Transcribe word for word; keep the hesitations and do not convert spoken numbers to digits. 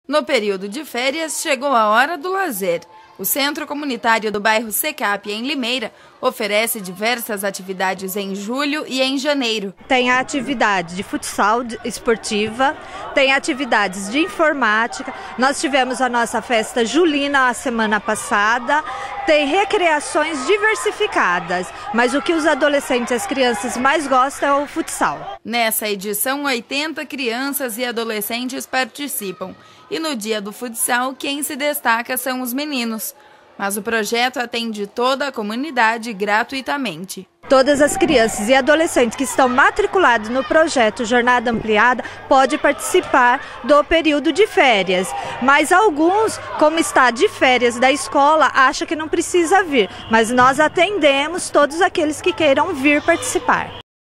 No período de férias, chegou a hora do lazer. O Centro Comunitário do bairro Secap, em Limeira, oferece diversas atividades em julho e em janeiro. Tem a atividade de futsal esportiva, tem atividades de informática, nós tivemos a nossa festa julina a semana passada, tem recreações diversificadas, mas o que os adolescentes e as crianças mais gostam é o futsal. Nessa edição, oitenta crianças e adolescentes participam. E no dia do futsal, quem se destaca são os meninos. Mas o projeto atende toda a comunidade gratuitamente. Todas as crianças e adolescentes que estão matriculados no projeto Jornada Ampliada podem participar do período de férias. Mas alguns, como está de férias da escola, acham que não precisa vir. Mas nós atendemos todos aqueles que queiram vir participar.